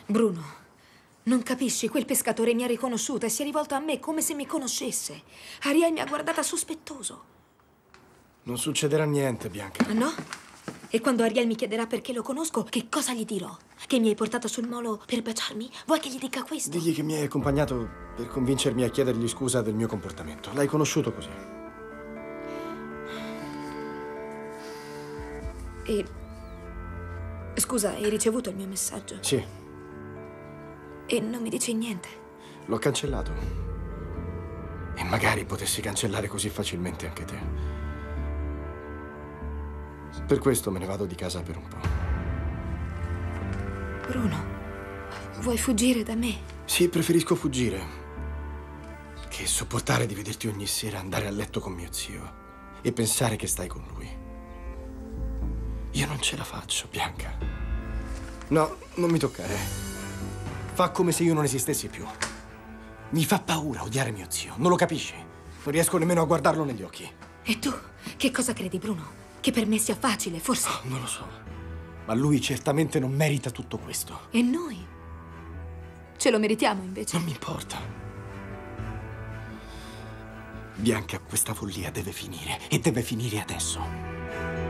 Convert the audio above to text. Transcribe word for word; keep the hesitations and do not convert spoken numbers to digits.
Bruno, non capisci? Quel pescatore mi ha riconosciuta e si è rivolto a me come se mi conoscesse. Ariel mi ha guardata sospettoso. Non succederà niente, Bianca. Ah, no? E quando Ariel mi chiederà perché lo conosco, che cosa gli dirò? Che mi hai portato sul molo per baciarmi? Vuoi che gli dica questo? Digli che mi hai accompagnato per convincermi a chiedergli scusa del mio comportamento. L'hai conosciuto così. E... Scusa, hai ricevuto il mio messaggio? Sì. E non mi dici niente? L'ho cancellato. E magari potessi cancellare così facilmente anche te. Per questo me ne vado di casa per un po'. Bruno, vuoi fuggire da me? Sì, preferisco fuggire che sopportare di vederti ogni sera andare a letto con mio zio e pensare che stai con lui. Io non ce la faccio, Bianca. No, non mi toccare. Fa come se io non esistessi più. Mi fa paura odiare mio zio, non lo capisci? Non riesco nemmeno a guardarlo negli occhi. E tu, che cosa credi, Bruno? Che per me sia facile, forse? Oh, non lo so. Ma lui certamente non merita tutto questo. E noi? Ce lo meritiamo, invece? Non mi importa. Bianca, questa follia deve finire. E deve finire adesso.